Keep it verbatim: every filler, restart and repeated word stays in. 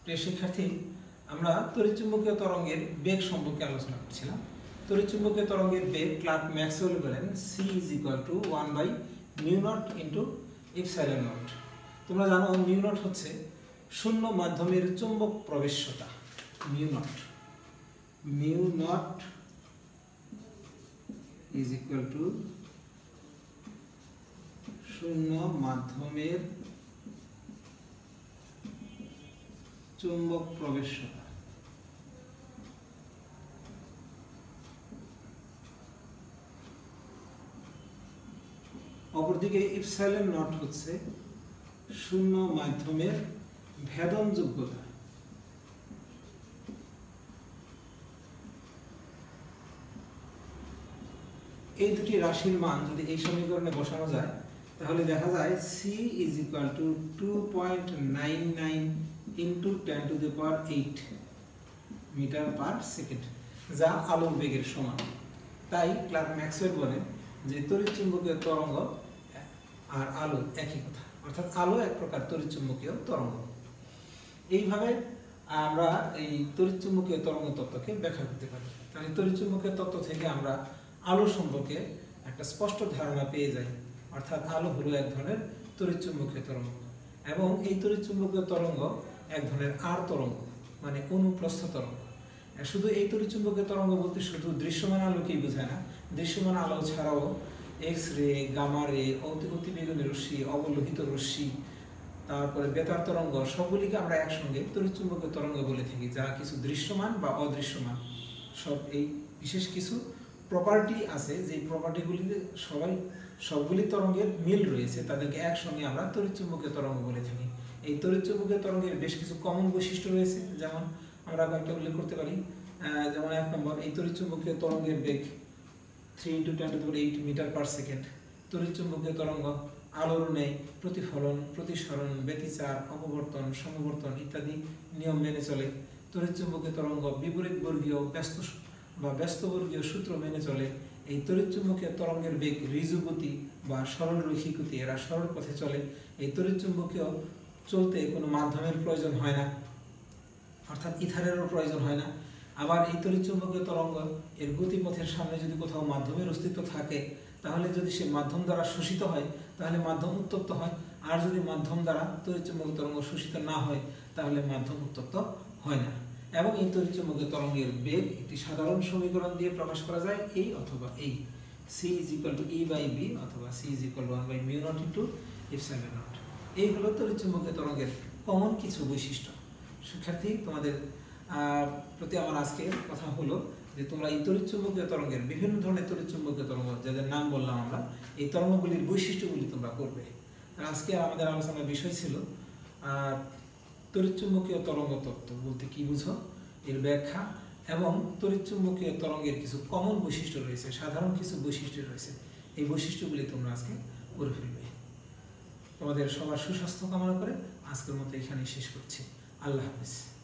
প্রিয় শিক্ষার্থী, আমরা তড়িৎচুম্বকীয় তরঙ্গের বেগ সম্পর্কে আলোচনা করছিলাম। তড়িৎচুম্বকীয় তরঙ্গের বেগ ক্লার্ক ম্যাক্সওয়েল বলেন c is equal to one by mu not into epsilon not. তোমরা জানো মিউ নট হচ্ছে শূন্য মাধ্যমের চুম্বক প্রবেশ্যতা। Mu not mu not is equal to শূন্য মাধ্যমের চুম্বক প্রবেশ্যতা। অপরদিকে ইপসাইলন নট হচ্ছে শূন্য মাধ্যমের ভেদন যোগ্যতা। এই দুটি রাশির মান যদি এই সমীকরণে বসানো যায় তাহলে দেখা যায় c is equal to two point nine nine into ten to the power eight metre per second, যা আলোর বেগের সমান। তাই ক্লার্ক ম্যাক্সওয়েল বলেন যে তড়িৎচুম্বকীয় তরঙ্গ আর আলো একই কথা, অর্থাৎ আলো এক প্রকার তড়িৎচুম্বকীয় তরঙ্গ। এইভাবে আমরা এই তড়িৎচুম্বকীয় তরঙ্গ তত্ত্বকে ব্যাখ্যা করতে পারি। তাহলে তড়িৎচুম্বকীয় তত্ত্ব থেকে আমরা আলো সম্পর্কে একটা স্পষ্ট ধারণা পেয়ে যাই, অর্থাৎ আলো হলো এক ধরনের তড়িৎচুম্বকীয় তরঙ্গ এবং এই তড়িৎচুম্বকীয় তরঙ্গ এক ধরনের আর তরঙ্গ, মানে অনুপ্রস্থ তরঙ্গ। শুধু এই তড়িৎচুম্বকীয় তরঙ্গ বলতে শুধু দৃশ্যমান আলোকেই বোঝায় না, দৃশ্যমান আলো ছাড়াও এক্স রে, গামা রে, অতিবেগুনি রশ্মি, অবলোহিত রশ্মি, তারপরে বেতার তরঙ্গ, সবগুলিকে আমরা একসঙ্গে তড়িৎচুম্বকীয় তরঙ্গ বলে থাকি, যা কিছু দৃশ্যমান বা অদৃশ্যমান সব এই বিশেষ কিছু প্রপার্টি আছে, যে প্রপার্টিগুলিতে সবাই সবগুলি তরঙ্গের মিল রয়েছে, তাদেরকে একসঙ্গে আমরা তড়িৎচুম্বকীয় তরঙ্গ বলে থাকি। এই তড়িৎচুম্বকীয় তরঙ্গের বেশ কিছু কমন বৈশিষ্ট্য রয়েছে, যেমন আমরা কয়েকটা উল্লেখ করতে পারি। যেমন এক নম্বর, এই তড়িৎচুম্বকীয় তরঙ্গের বেগ three into ten to the power eight metre per second. তড়িৎচুম্বকীয় তরঙ্গ আলোর ন্যায় প্রতিফলন, প্রতিসরণ, ব্যতিচার, অপবর্তন, সমবর্তন ইত্যাদি নিয়ম মেনে চলে। তড়িৎচুম্বকীয় তরঙ্গ বিপরীত বর্গীয় ব্যস্ত বা ব্যস্তবর্গীয় সূত্র মেনে চলে। এই তড়িৎচুম্বকীয় তরঙ্গের বেগ ঋজু গতি বা সরল রৈখিক গতি, এরা সরল পথে চলে। এই তড়িৎচুম্বকীয় চলতে কোনো মাধ্যমের প্রয়োজন হয় না, অর্থাৎ ইথারেরও প্রয়োজন হয় না। আবার এই তড়িৎচুম্বকীয় তরঙ্গ এর গতিপথের সামনে যদি কোথাও মাধ্যমের অস্তিত্ব থাকে, তাহলে যদি সে মাধ্যম দ্বারা শোষিত হয় তাহলে মাধ্যম উত্তপ্ত হয়, আর যদি মাধ্যম দ্বারা তড়িৎচুম্বকীয় তরঙ্গ শোষিত না হয় তাহলে মাধ্যম উত্তপ্ত হয় না। এবং এই তড়িৎচুম্বকীয় তরঙ্গের বেগ একটি সাধারণ সমীকরণ দিয়ে প্রকাশ করা যায়, এই অথবা এই, c is equal to E by B অথবা c is equal to one by mu not into epsilon not. এই হলো তড়িৎচুম্বকীয় তরঙ্গের কমন কিছু বৈশিষ্ট্য। শিক্ষার্থী, তোমাদের প্রতি আমার আজকের কথা হলো যে তোমরা এই তড়িৎচুম্বকীয় তরঙ্গের বিভিন্ন ধরনের তড়িৎচুম্বকীয় তরঙ্গ যাদের নাম বললাম আমরা, এই তরঙ্গগুলির বৈশিষ্ট্যগুলি তোমরা করবে। আজকে আমাদের আলোচনার বিষয় ছিল তড়িৎচুম্বকীয় তরঙ্গ তত্ত্ব বলতে কি বুঝো, এর ব্যাখ্যা, এবং তড়িৎচুম্বকীয় তরঙ্গের কিছু কমন বৈশিষ্ট্য রয়েছে, সাধারণ কিছু বৈশিষ্ট্য রয়েছে। এই বৈশিষ্ট্যগুলি তোমরা আজকে করে ফেলবে। তোমাদের সবার সুস্বাস্থ্য কামনা করে আজকের মতো এখানেই শেষ করছি। আল্লাহ হাফেজ।